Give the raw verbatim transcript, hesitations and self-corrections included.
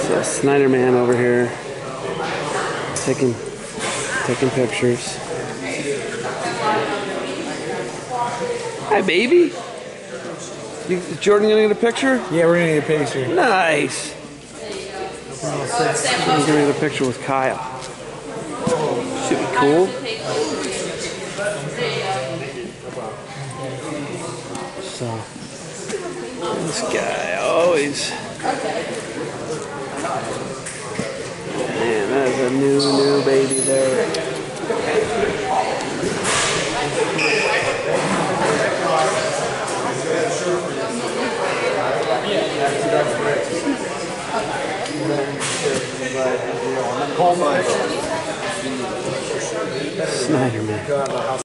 So Snyder Man over here taking taking pictures. Hi, baby. You, is Jordan gonna get a picture? Yeah, we're gonna get a picture. Nice. Jordan's gonna get a picture with Kyle. Should be cool. So this guy always. Man, that's a new, new baby there.